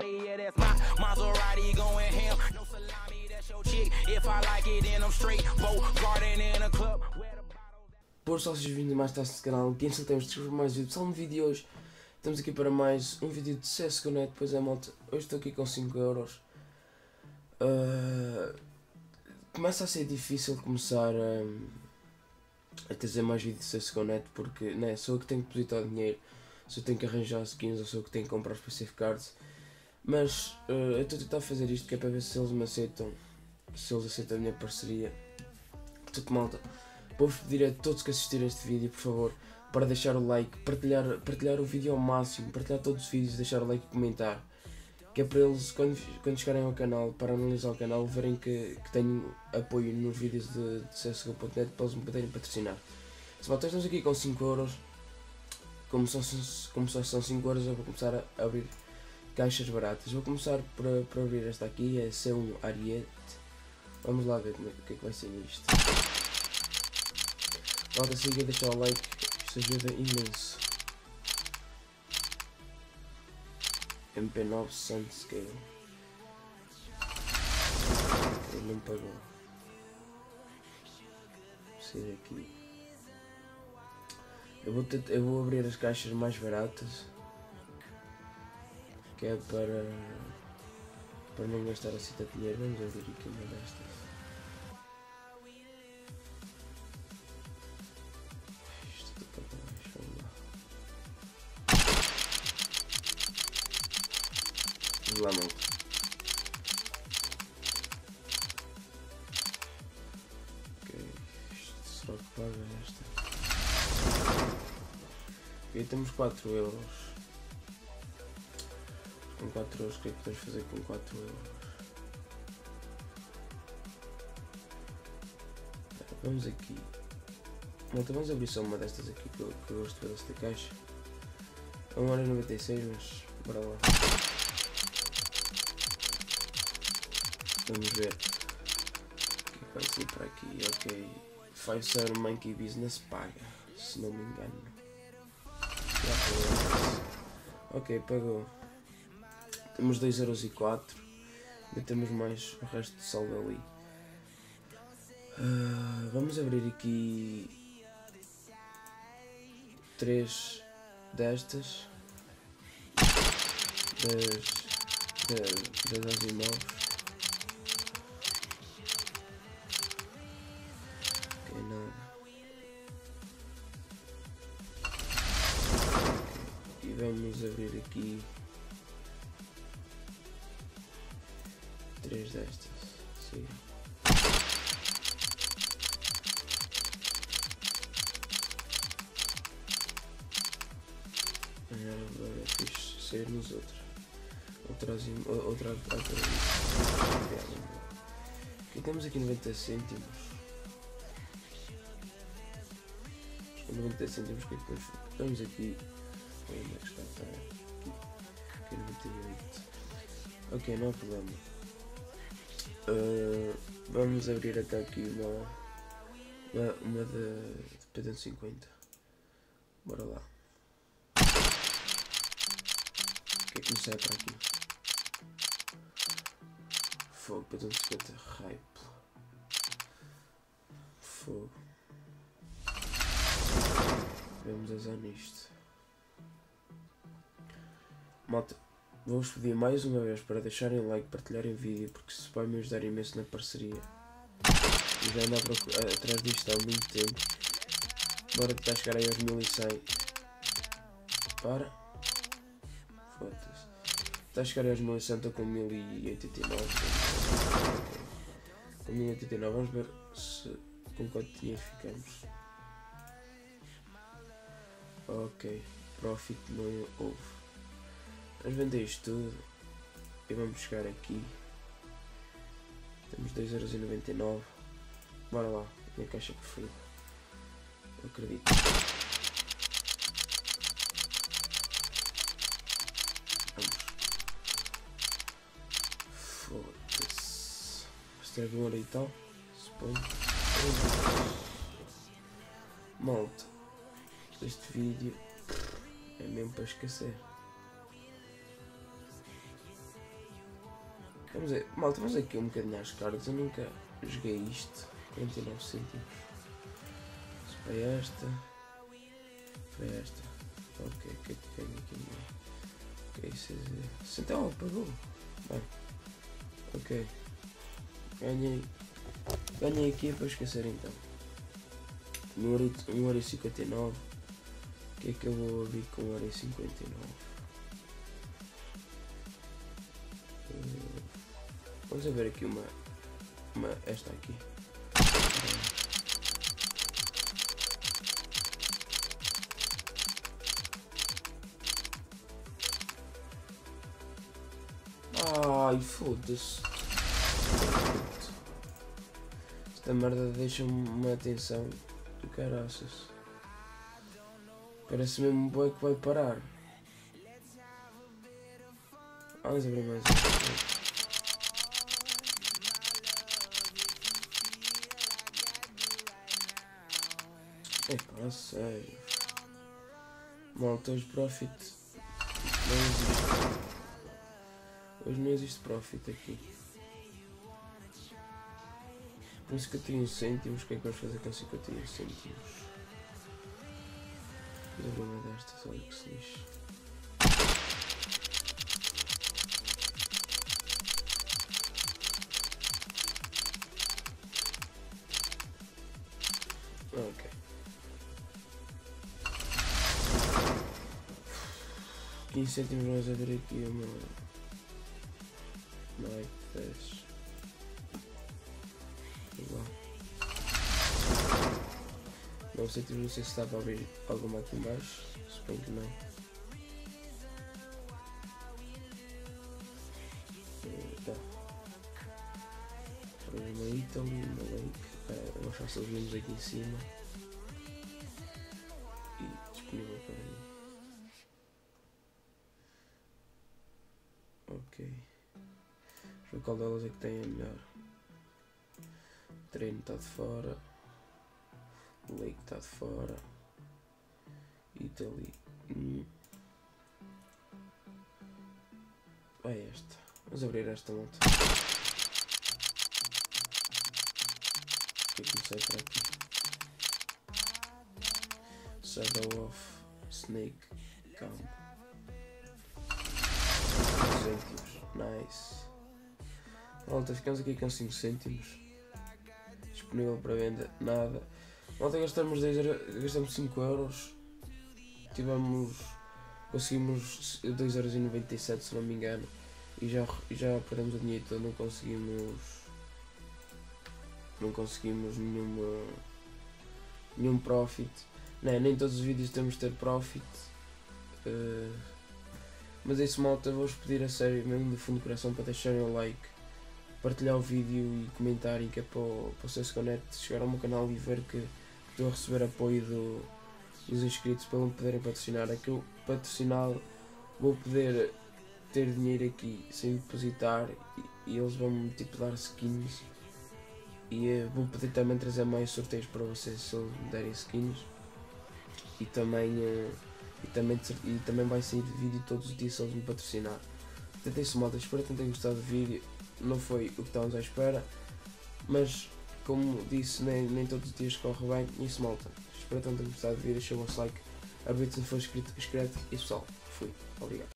Bugatti, yeah, that's my Maserati going ham. No salami, that's your chick. If I like it, then I'm straight. Boat garden in a club. Boas, sejam bem-vindos a mais tarde do canal. Quem só temos de escrever mais vídeo, só um vídeo de hoje. Estamos aqui para mais um vídeo de CSGO.net. Pois é, malta, hoje estou aqui com 5€. Começa a ser difícil começar a trazer mais vídeos de CSGO.net porque né, sou eu que tenho que depositar dinheiro, sou eu que tenho que arranjar skins, ou sou eu que tenho que comprar os PC cards. Mas eu estou a tentar fazer isto que é para ver se eles me aceitam, se eles aceitam a minha parceria. Portanto, malta, vou-vos pedir a todos que assistirem a este vídeo, por favor, para deixar o like, partilhar o vídeo ao máximo, partilhar todos os vídeos, deixar o like e comentar. Que é para eles, quando chegarem ao canal, para analisar o canal, verem que tenho apoio nos vídeos de CSGO.net para eles me poderem patrocinar. Se malta, estamos aqui com 5€, como só são 5€, eu vou começar a abrir caixas baratas. Vou começar por abrir esta aqui, é C1 Ariete. Vamos lá ver o que é que vai ser isto. Malta, siga, deixar o like, isto ajuda imenso. MP9 Sunscale. Ele não pagou. Vou sair aqui. Eu vou abrir as caixas mais baratas, que é para não gastar assim tanto dinheiro. Vamos abrir aqui uma destas. Isto está para baixo, vamos lá. Vamos lá, mano. Ok, isto será que paga esta? Ok, temos 4€. Com 4€, o que é que podemos fazer com 4€? Vamos aqui. Malta, vamos abrir só uma destas aqui que eu gosto de ver esta caixa. É 1,96€, mas bora lá. Vamos ver o que vai sair para aqui. Ok, 5-star Monkey Business paga, se não me engano. Ok, pagou. Temos 2,04€. Ainda temos mais o resto de saldo ali. Vamos abrir aqui 3 destas. Das Asimovs. Ok, nada. E vamos abrir aqui 3 destas, sim. Agora é fixe sair nos outros. Outra. Ok, temos aqui 90 cêntimos. Com 90 cêntimos, o que é que estamos aqui? Onde é que está? Aqui 98. Ok, não há problema. Vamos abrir até aqui uma de P250. Bora lá. O que é que me sai para aqui? Fogo, P250, hype. Fogo. Vamos azar nisto. Malta, vou-vos pedir mais uma vez para deixarem o like, partilharem o vídeo, porque isso vai me ajudar imenso na parceria. Eu já ando atrás disto há muito tempo. Bora tentar chegar aí aos 1100. Para. Foda-se. Está a chegar aí aos 1100, estou com 1089. Com 1089, vamos ver com quanto dinheiro ficamos. Ok, profit não houve. Vamos vender isto tudo e vamos chegar aqui. Temos 2,99€. Bora lá, minha caixa preferida. Eu acredito. Vamos. Foda-se. Isto é de 1€ e tal. Suponho. Malta, este vídeo é mesmo para esquecer. Vamos ver, malta, vamos aqui um bocadinho às cartas. Eu nunca joguei isto. 49 cêntimos. Isso para esta. Para esta. Ok, o que é que tenho aqui? Ok, 60 pagou. Bem. Ok. Ganhei aqui para esquecer então. 1,59€. O que é que eu vou abrir com 1,59€? Vamos ver aqui esta aqui. Ai, foda-se. Esta merda deixa-me uma atenção do caraças. Parece mesmo boi que vai parar. Vamos abrir mais um. Epá, sério. Malta, hoje profit não existe. Hoje não existe profit aqui. Com 51 cêntimos, o que é que vamos fazer com 51 cêntimos? Vou abrir uma destas, olha que se lixe. Ok. 15 cêntimos vamos abrir aqui uma Night 10. Igual. 9 cêntimos, não sei se dá para abrir alguma aqui embaixo. Suponho que não. Tá. Uma Italy, uma Lake. É mais fácil vermos aqui em cima. E disponível para mim. Ok. Deixa eu ver qual delas é que tem a melhor. Treino está de fora. Lake está de fora. Italy. É esta. Vamos abrir esta monta. O que é que me sai para aqui? Shadow of Snake Camp. Cêntimos. Nice. Malta, ficamos aqui com 5 cêntimos. Disponível para venda. Nada. Malta, gastamos 5 euros. Conseguimos 2,97€ se não me engano. E já perdemos o dinheiro todo. Não conseguimos nenhum profit. Não, nem todos os vídeos temos de ter profit. Mas é isso, malta, vou-vos pedir a sério, mesmo do fundo do coração, para deixarem o like, partilhar o vídeo e comentarem, que é para o CSGO.net chegar ao meu canal e ver que estou a receber apoio dos inscritos para me poderem patrocinar. É que eu, patrocinado, vou poder ter dinheiro aqui sem depositar e eles vão-me tipo dar skins. E vou poder também trazer mais sorteios para vocês se eles me derem skins. E também vai sair vídeo todos os dias se eles me patrocinar. Portanto é isso, malta, espero que tenham gostado do vídeo. Não foi o que estávamos à espera, mas como disse, nem todos os dias corre bem. E isso, malta, espero que tenham gostado do vídeo. Deixem o vosso like, aproveite se não for inscrito, inscreve e pessoal, fui, obrigado.